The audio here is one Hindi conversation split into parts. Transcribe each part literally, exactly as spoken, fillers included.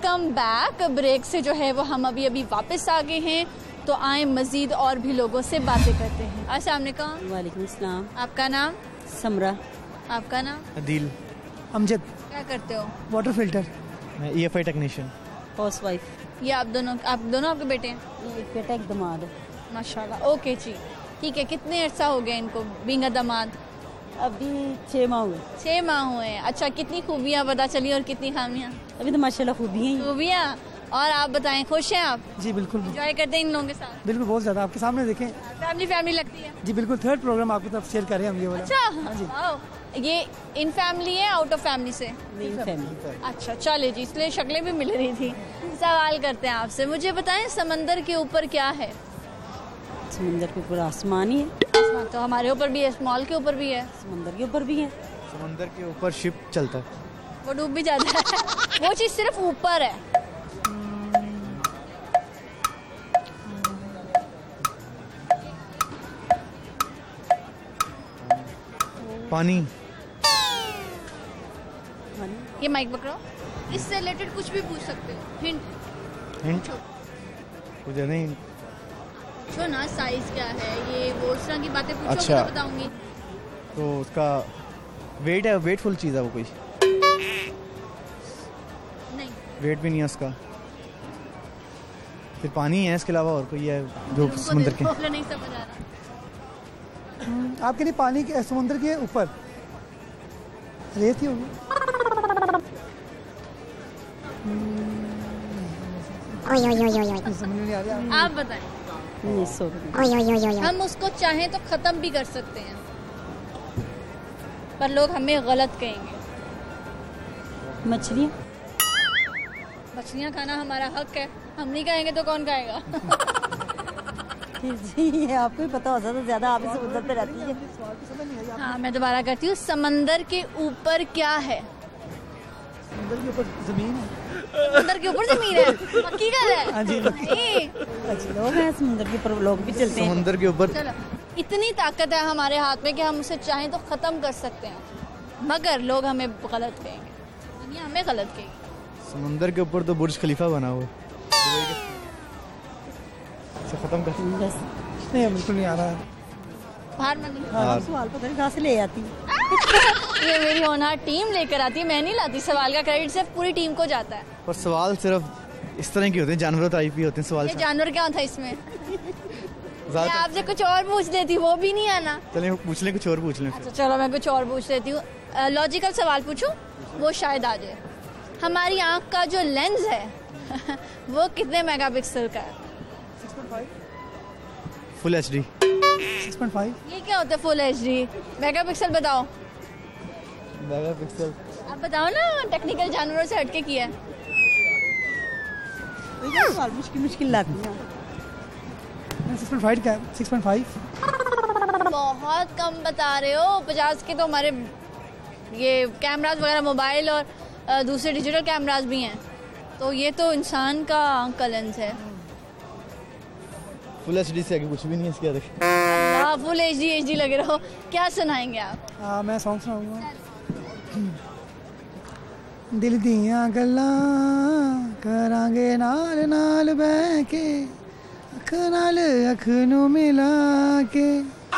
Welcome back. ब्रेक से जो है वो हम अभी अभी वापस आ गए हैं, तो आए मजीद और भी लोगों से बातें करते हैं। अस्सलाम वालेकुम। वालेकुम सलाम। आपका नाम? समरा। आपका नाम? अदील। अमजद। क्या करते हो? Water filter. मैं E F I technician. Housewife. ये आप दोनों आप दोनों आपके बेटे हैं? एक बेटा एक दामाद है। माशाल्लाह। ओके जी, ठीक है। कितने अर्सा हो गया इनको बींगा दामाद? अभी छः माह हुए। छः माह हुए हैं। अच्छा, कितनी खूबियाँ पता चली और कितनी खामियाँ? अभी तो माशाल्लाह खूबी हैं। खूबियाँ। और आप बताएं, खुश हैं आप? जी बिल्कुल। एंजॉय करते हैं इन लोगों के साथ? बिल्कुल, बहुत ज़्यादा। आपके सामने देखें, फैमिली फैमिली लगती है। जी बिल्कुल। थर्ड प्रोग्राम आपकी तरफ शेयर कर रहे हैं हम ये वाला। अच्छा, हाँ जी। वाओ। ये इन फैमिली है आउट ऑफ फैमिली से? मेरी फैमिली। अच्छा, चले जी, इसलिए शक्लें भी मिल रही थी। सवाल करते हैं आपसे, मुझे बताएं समंदर के ऊपर क्या है? समंदर के ऊपर आसमान ही है। आसमान तो हमारे ऊपर भी है, मॉल के ऊपर भी है, समंदर के ऊपर भी है। समंदर के ऊपर शिप चलता है, वो डूब भी जाता है। वो चीज़ सिर्फ ऊपर है। पानी। ये माइक पकड़ो, इससे रिलेटेड कुछ भी पूछ सकते हो। हिंट हिंट कुछ नहीं। पूछो ना, साइज क्या है, ये वो इस तरह की बातें पूछोगे अच्छा। तो बताऊंगी। तो उसका वेट है, वेटफुल चीज़ है वो कोई? नहीं, वेट भी नहीं है उसका। फिर पानी है, इसके अलावा और कोई है जो समुद्र के? नहीं समझ आ रहा। आपके लिए पानी के समुद्र के ऊपर रेत ही होगी। समझ नहीं आ रहा। आप बताएं। हम उसको चाहें तो खत्म भी कर सकते हैं, पर लोग हमें गलत कहेंगे। मछलियाँ। मछलियाँ खाना हमारा हक है, हम नहीं कहेंगे तो कौन खाएगा? जी आपको ही पता होता तो ज्यादा, आप ही समुद्र पे रहती है। हाँ, मैं दोबारा करती हूँ। समंदर के ऊपर क्या है? समुद्र के ऊपर जमीन है। समंदर के ऊपर जमीन है? पक्की गल है? हाँ जी, नहीं। अच्छा, लोग हैं समुद्र के ऊपर, लोग भी चलते हैं। समुद्र के ऊपर चलो, इतनी ताकत है हमारे हाथ में कि हम उसे चाहें तो खत्म कर सकते हैं, मगर लोग हमें गलत कहेंगे, दुनिया हमें गलत कहेगी। समुद्र के ऊपर तो बुर्ज खलीफा बना हुआ है, इसे खत्म कर। बस नहीं, बिल्कुल नहीं आ रहा। बाहर में नहीं। हाँ, सवाल पता नहीं कहाँ से ले आती है। ये मेरी होनहार टीम लेकर आती है, मैं नहीं लाती। सवाल का क्रेडिट सिर्फ पूरी टीम को जाता है। पर सवाल सिर्फ इस तरह के होते हैं, जानवरों टाइप ही होते हैं सवाल। ये जानवर क्या था इसमें? मैं आपसे कुछ और पूछ लेती, वो भी नहीं आना। चलें पूछ लें, कुछ और पूछ लें। तो चलो मैं कुछ और पूछ लेती हूँ। लॉजिकल सवाल पूछूं, वो शायद आ जाए। हमारी आँख का जो लेंस है वो कितने मेगापिक्सल का है? Full H D. Six point five. ये क्या होता है फुल एच डी? मेगापिक्सल बताओ। मेगापिक्सल आप बताओ ना, टेक्निकल जानवरों से हटके किया है। सवाल मुश्किल मुश्किल लाती हैं। सिक्स पॉइंट फाइव का सिक्स पॉइंट फाइव। बहुत कम बता रहे हो। पचास के तो हमारे ये कैमराज वगैरह, मोबाइल और अ, दूसरे डिजिटल कैमराज भी हैं, तो ये तो इंसान का आँख का लेंस है। फुल एच डी से आगे कुछ भी नहीं है इसके आगे। हाँ, full H D H D लगे रहो। क्या सुनाएंगे आप? हाँ, मैं सॉन्ग सुनाऊंगा। दिल दियां गल्लां करांगे नाल नाल बह के, अख नाल अख नू मिला के।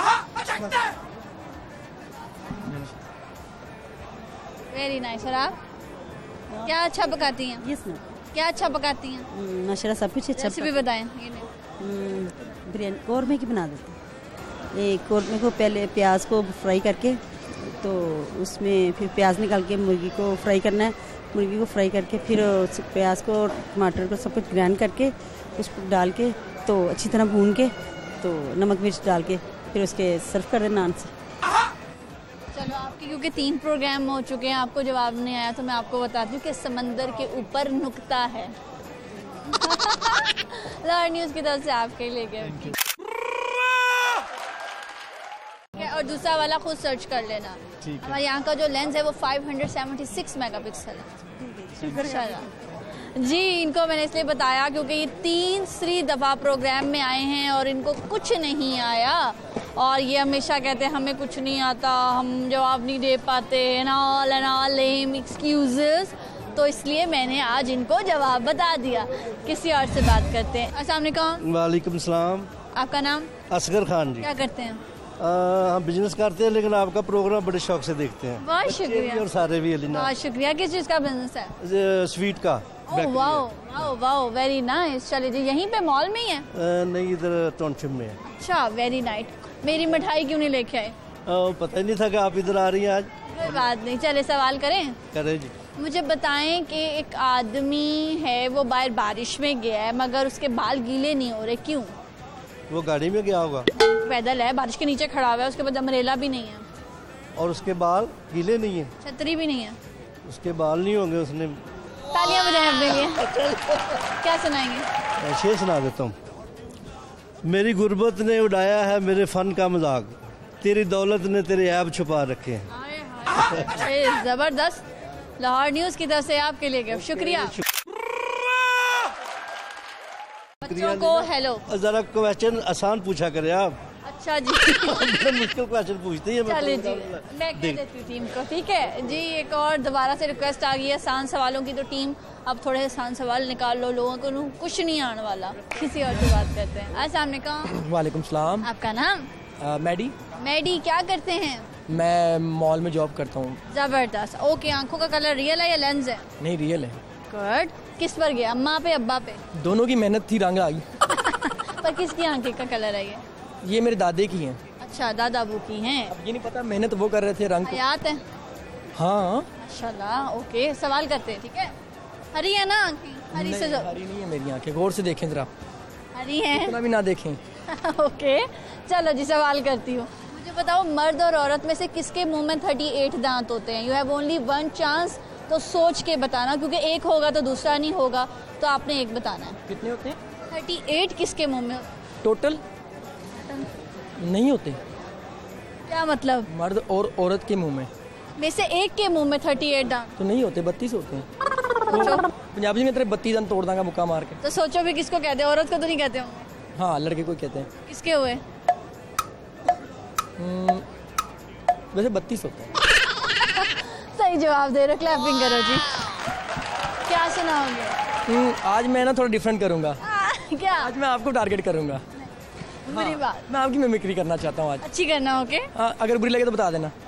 Very nice. और आप क्या अच्छा पकाती हैं? यस ना। क्या अच्छा पकाती हैं? माशाल्लाह सब कुछ अच्छा। रेसिपी बताएं। ये ले। हम्म, बिरयानी कौरमे की बना देते हैं। ये कौरमे को पहले प्याज को फ्राई करके, तो उसमें फिर प्याज निकाल के मुर्गी को फ्राई करना है। मुर्गी को फ्राई करके फिर उस प्याज को, टमाटर को सब कुछ ग्राइंड करके उसको डाल के, तो अच्छी तरह भून के, तो नमक मिर्च डाल के फिर उसके सर्व कर देना नान से। चलो, आपके क्योंकि तीन प्रोग्राम हो चुके हैं, आपको जवाब नहीं आया, तो मैं आपको बताती हूँ कि समंदर के ऊपर नुक्ता है। लाहौर न्यूज़ की तरफ से आपके लिए गिफ्ट। और दूसरा वाला खुद सर्च कर लेना। हमारे यहाँ का जो लेंस है वो फाइव सेवेंटी सिक्स मेगापिक्सल है। जी, इनको मैंने इसलिए बताया क्योंकि ये तीसरी दफ़ा प्रोग्राम में आए हैं और इनको कुछ नहीं आया, और ये हमेशा कहते हैं हमें कुछ नहीं आता, हम जवाब नहीं दे पाते, and all and all lame excuses. तो इसलिए मैंने आज इनको जवाब बता दिया। किसी और से बात करते हैं। अस्सलाम वालेकुम। वालेकुम सलाम। आपका नाम? असगर खान जी। क्या करते हैं? आ, हम बिजनेस करते हैं, लेकिन आपका प्रोग्राम बड़े शौक से देखते हैं। बहुत शुक्रिया। और सारे भी अलीना। बहुत शुक्रिया। किस चीज़ का बिजनेस है? स्वीट का। Wow wow wow, very nice. चलिए जी, यहीं पे मॉल में ही है? आ, नहीं, इधर टाउनशिप में है। अच्छा, वेरी नाइस। मेरी मिठाई क्यों नहीं लेके आए? पता ही नहीं था कि आप इधर आ रही हैं आज। कोई बात नहीं, चले सवाल करें। करें जी। मुझे बताएं कि एक आदमी है, वो बाहर बारिश में गया है मगर उसके बाल गीले नहीं हो रहे, क्यों? वो गाड़ी में गया होगा। पैदल है, बारिश के नीचे खड़ा हुआ है, उसके बाद अमरेला भी नहीं है और उसके बाल गीले नहीं है, छतरी भी नहीं है। उसके बाल नहीं होंगे। उसने तालियां बजाएं अपने लिए। क्या सुनाएंगे? शेर सुना देता हूँ। मेरी गुर्बत ने उड़ाया है मेरे फन का मजाक, तेरी दौलत ने तेरे ऐब छुपा रखे हैं। जबरदस्त। लाहौर न्यूज़ की तरफ से आपके लिए गिफ्ट। शुक्रिया। बच्चों को हेलो। जरा क्वेश्चन आसान पूछा करें आप। अच्छा जी। मुश्किल क्वेश्चन पूछते हैं। चलिए जी, मैं कह देती टीम को। ठीक है जी, एक और दोबारा से रिक्वेस्ट आ गई है आसान सवालों की, तो टीम अब थोड़े आसान सवाल निकाल लो, लोगों को कुछ नहीं आने वाला। किसी और से बात करते हैं। अस्सलाम वालेकुम। वालेकुम सलाम। आपका नाम? मैडी। मैडी, क्या करते हैं? मैं मॉल में जॉब करता हूँ। जबरदस्त। ओके, आंखों का कलर रियल है या लेंस है? नहीं, रियल है। गुड। किस पर गया, अम्मा पे अब्बा पे? दोनों की मेहनत थी, रंग आ गई। पर किसकी आंखें का कलर है ये? ये मेरे दादे की हैं। अच्छा, दादा अबू की हैं। अब ये नहीं पता, मेहनत वो कर रहे थे, रंग हयात है? हाँ माशाल्लाह। ओके, सवाल करते हैं। ठीक है, हरी है ना आंखें? हरी नहीं, से जो... हरी नहीं है मेरी आंखें, गौर से देखें जरा। हरी है? इतना भी ना देखें। ओके, चलो जी, सवाल करती हूँ। मुझे बताओ, मर्द और औरत में से किसके मुंह में थर्टी एट दांत होते हैं? You have only one chance, तो सोच के बताना, क्योंकि एक होगा तो दूसरा नहीं होगा, तो आपने एक बताना है। कितने होते हैं? थर्टी एट किसके मुंह में? टोटल नहीं होते। क्या मतलब? मर्द और औरत के मुंह में में से एक के मुंह में थर्टी एट दांत तो नहीं होते, बत्तीस होते हैं। तो, पंजाबी में तेरे बत्तीस दांत तोड़ दांगा मुक्का मार के। तो सोचो भी किसको कहते हैं? औरत को तो नहीं कहते होंगे। हाँ, लड़के को कहते हैं। किसके हुए? वैसे बत्तीस होते हैं। सही जवाब दे रहे, क्लैपिंग करो जी। क्या सुनाओगे? आज मैं ना थोड़ा डिफरेंट करूंगा। क्या? आज मैं आपको टारगेट करूंगा। बुरी बात। मैं आपकी मिमिक्री करना चाहता हूँ आज। अच्छी करना। ओके। हाँ, अगर बुरी लगे तो बता देना।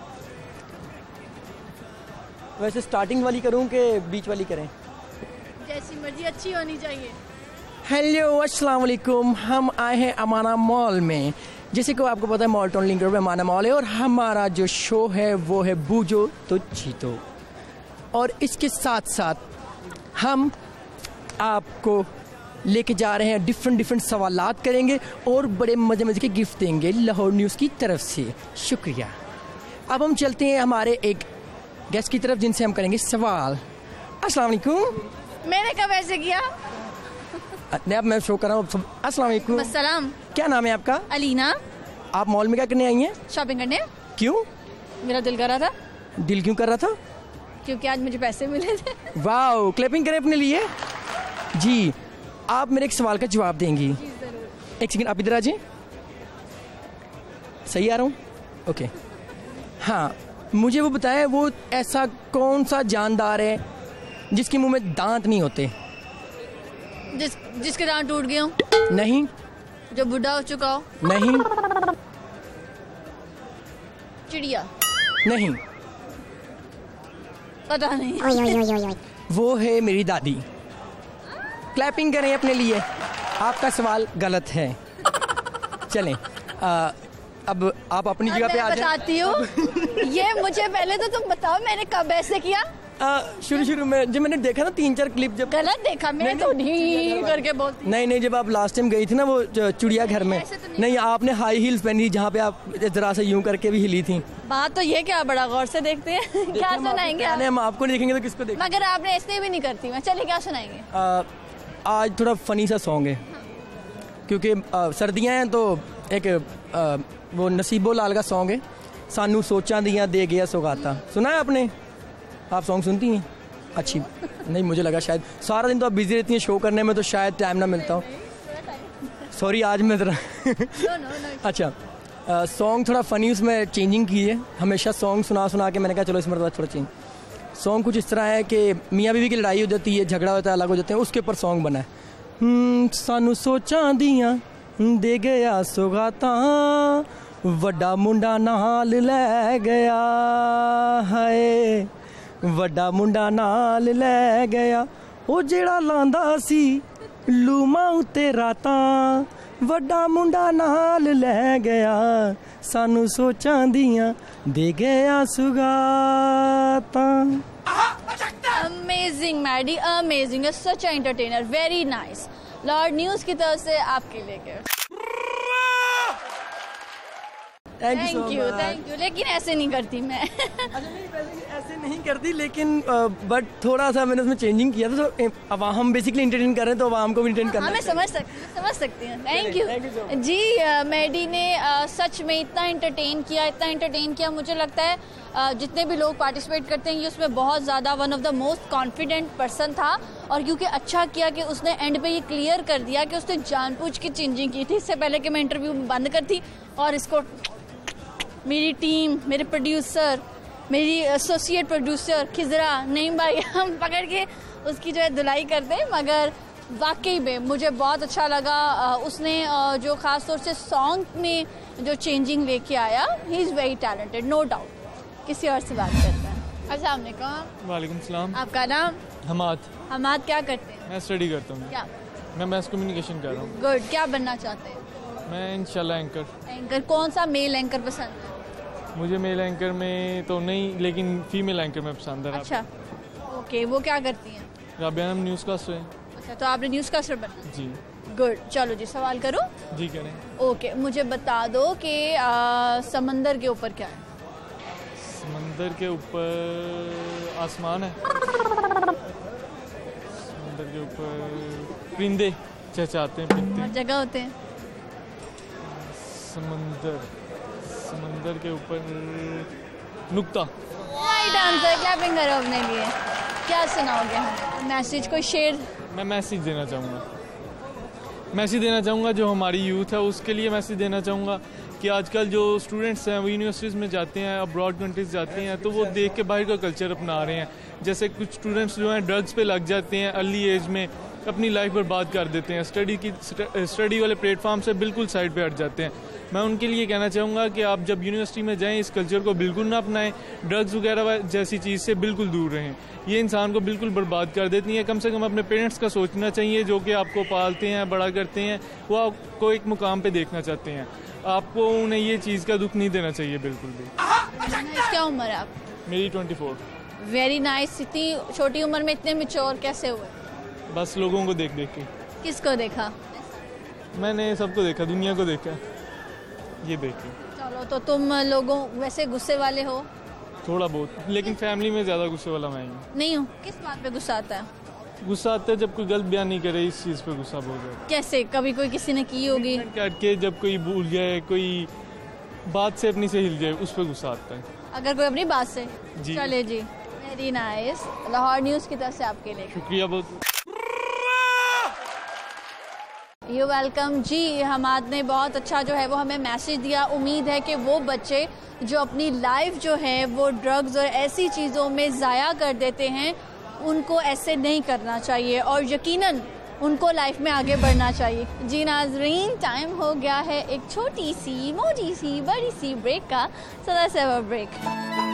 वैसे स्टार्टिंग वाली करूँ कि बीच वाली करें? जैसी मर्जी, अच्छी होनी चाहिए। हेलो, अस्सलाम वालेकुम। हम आए हैं अमाना मॉल में। जैसे कि आपको पता है, मॉल टाउन लिंक रोड में अमाना मॉल है, और हमारा जो शो है वो है बूजो तो जीतो। और इसके साथ साथ हम आपको लेके जा रहे हैं, डिफरेंट डिफरेंट सवालात करेंगे और बड़े मजे मजे के गिफ्ट देंगे लाहौर न्यूज़ की तरफ से। शुक्रिया। अब हम चलते हैं हमारे एक गेस्ट की तरफ, जिनसे हम करेंगे सवाल। अस्सलाम वालेकुम। मैंने कब ऐसे किया? नहीं, अब मैं शो कर रहा हूँ। अस्सलाम वालेकुम। अस्सलाम। क्या नाम है आपका? अलीना। आप मॉल में क्या करने आई हैं? शॉपिंग करने। क्यों? मेरा दिल कर रहा था। दिल क्यों कर रहा था? क्योंकि आज मुझे पैसे मिले थे। वाह, क्लैपिंग करें अपने लिए जी। आप मेरे एक सवाल का जवाब देंगी। एक सेकंड, आप इधर आ जाइए। सही आ रहा हूँ? ओके। हाँ, मुझे वो बताएं, वो ऐसा कौन सा जानदार है जिसके मुंह में दांत नहीं होते? जिस जिसके दांत टूट गए हो? नहीं। जो बुढ़ा हो चुका हो? नहीं। चिड़िया? नहीं। पता नहीं। वो है मेरी दादी। क्लैपिंग करें अपने लिए। आपका सवाल गलत है। चलें, आ, अब आप अपनी जगह पे आ जाएं। बताती हूँ। ये मुझे पहले तो तुम बताओ, मैंने कब ऐसे किया? शुरू शुरू में जब मैंने देखा ना तीन चार क्लिप, जब गलत देखा मैं तो नहीं करके बोलती। नहीं नहीं, जब आप लास्ट टाइम गई थी ना वो चिड़िया घर में, नहीं, नहीं आपने हाई हील्स पहनी, जहाँ पे आप जरा से यूं करके भी हिली थी। बात तो ये क्या, बड़ा गौर से देखते हैं। क्या सुनाएंगे आप? हम आपको नहीं देखेंगे तो किसको देखेंगे? मगर आपने ऐसे भी नहीं करती मैं। चलिए, क्या सुनाएंगे? आ, आज थोड़ा फनी सा सॉन्ग है, क्योंकि सर्दियाँ हैं, तो एक आ, वो नसीबो लाल का सॉन्ग है, सानू सोचा दिया दे गया सौगाता। सुना है आपने? आप सॉन्ग सुनती हैं? अच्छी नहीं, मुझे लगा शायद सारा दिन तो आप बिजी रहती हैं शो करने में, तो शायद टाइम ना मिलता हो। सॉरी, आज मैं ज़रा अच्छा, सॉन्ग थोड़ा फ़नी, उसमें चेंजिंग की है। हमेशा सॉन्ग सुना सुना के मैंने कहा चलो इस मरतबा थोड़ा चेंज। सॉन्ग कुछ इस तरह है कि मियाँ बीवी की लड़ाई हो जाती है, झगड़ा होता है, अलग हो जाते हैं, उसके ऊपर सॉन्ग बना है। हम्म, सानू सोचां दियां दे गया सुगाता, वड्डा मुंडा नाल लै गया, हाय वड्डा मुंडा नाल लै गया, ओ जेड़ा लांदा सी लूमा उत्ते रातां, वड्डा मुंडा नाल लै गया, सानू सोचां दियां दे गया सुगाता। Amazing Maddy, amazing, such a entertainer, very nice. Lord news की तरफ से आपके लेके थैंक यू थैंक यू। लेकिन ऐसे नहीं करती मैं। अच्छा नहीं, वैसे ऐसे नहीं करती, लेकिन बट थोड़ा सा मैंने उसमें चेंजिंग किया था। तो अब हम बेसिकली एंटरटेन कर रहे हैं तो आवाम को भी एंटरटेन करना। हाँ, मैं समझ सकती हूँ समझ सकती हूँ। थैंक यू जी। मैडी ने uh, सच में इतना एंटरटेन किया, इतना एंटरटेन किया। मुझे लगता है uh, जितने भी लोग पार्टिसिपेट करते हैं ये उसमें बहुत ज़्यादा one of the most confident person था। और क्योंकि अच्छा किया कि उसने एंड पे ये क्लियर कर दिया कि उसने जानबूझ के चेंजिंग की थी, इससे पहले कि मैं इंटरव्यू बंद करती और इसको मेरी टीम, मेरे प्रोड्यूसर, मेरी एसोसिएट प्रोड्यूसर खिजरा, नहीं भाई, हम पकड़ के उसकी जो है धुलाई करते। मगर वाकई में मुझे बहुत अच्छा लगा उसने जो ख़ास तौर से सॉन्ग में जो चेंजिंग लेके आया। He is very talented, no doubt. किसी और से बात करते हैं। अस्सलाम वालेकुम। वालेकुम सलाम। आपका नाम? हमाद। हमाद, क्या करते हैं? मैं स्टडी करता हूँ। क्या? मैं मैस कम्युनिकेशन कर रहा हूँ। गुड। क्या बनना चाहते हैं? मैं इंशाल्लाह एंकर। एंकर? कौन सा मेल एंकर पसंद है? मुझे मेल एंकर में तो नहीं, लेकिन फीमेल एंकर में पसंद है। अच्छा, ओके। वो क्या करती हैं? राबिया नाम न्यूज़ कास्टर है। अच्छा, तो आपने न्यूज़ कास्टर बनना? जी। गुड। चलो जी, सवाल करो। जी करें। ओके, मुझे बता दो कि समंदर के ऊपर क्या है? समंदर के ऊपर आसमान है। समंदर के ऊपर परिंदे चहचहाते हैं, हर जगह होते हैं। समंदर समंदर के ऊपर नुक्ता। Right answer. क्लैपिंग करो अपने लिए। क्या सुनाओगे हमें? मैसेज, कोई शेर? मैं मैसेज देना चाहूँगा मैसेज देना चाहूँगा जो हमारी यूथ है उसके लिए मैसेज देना चाहूँगा कि आजकल जो स्टूडेंट्स हैं वो यूनिवर्सिटीज़ में जाते हैं, अब्रॉड कंट्रीज़ जाते हैं, तो वो देख के बाहर का कल्चर अपना रहे हैं। जैसे कुछ स्टूडेंट्स जो हैं ड्रग्स पे लग जाते हैं, अर्ली एज में अपनी लाइफ बर्बाद कर देते हैं, स्टडी की स्टडी वाले प्लेटफॉर्म से बिल्कुल साइड पे हट जाते हैं। मैं उनके लिए कहना चाहूँगा कि आप जब यूनिवर्सिटी में जाएं इस कल्चर को बिल्कुल ना अपनाएं, ड्रग्स वगैरह जैसी चीज़ से बिल्कुल दूर रहें। ये इंसान को बिल्कुल बर्बाद कर देती हैं। कम से कम अपने पेरेंट्स का सोचना चाहिए जो कि आपको पालते हैं, बड़ा करते हैं, वो आपको एक मुकाम पे देखना चाहते हैं। आपको उन्हें ये चीज़ का दुख नहीं देना चाहिए बिल्कुल भी। क्या उम्र है आप? मेरी ट्वेंटी फोर। Very nice. इतनी छोटी उम्र में इतने मैच्योर कैसे हुए? बस लोगों को देख देख के। किसको देखा? मैंने सबको देखा, दुनिया को देखा, ये देख के। चलो, तो तुम लोगों वैसे गुस्से वाले हो? थोड़ा बहुत, लेकिन फैमिली में ज़्यादा गुस्से वाला मैं ही नहीं हूँ। किस बात पे गुस्सा आता है? गुस्सा आता है जब कोई गलत बयान नहीं करे, इस चीज़ पे गुस्सा बहुत है। कैसे? कभी कोई किसी ने की होगी काट के, जब कोई भूल जाए, कोई बात से अपनी से हिल जाए, उस पर गुस्सा आता है। अगर कोई अपनी बात से? जी। चले जी, वेरी नाइस। लाहौर न्यूज़ की तरफ से आपके लिए शुक्रिया बहुत। यू वेलकम जी। हमाद ने बहुत अच्छा जो है वो हमें मैसेज दिया। उम्मीद है कि वो बच्चे जो अपनी लाइफ जो है वो ड्रग्स और ऐसी चीज़ों में ज़ाया कर देते हैं, उनको ऐसे नहीं करना चाहिए और यकीनन उनको लाइफ में आगे बढ़ना चाहिए। जी नाज़रीन, टाइम हो गया है एक छोटी सी, मोटी सी, बड़ी सी ब्रेक का। सदा से वो ब्रेक।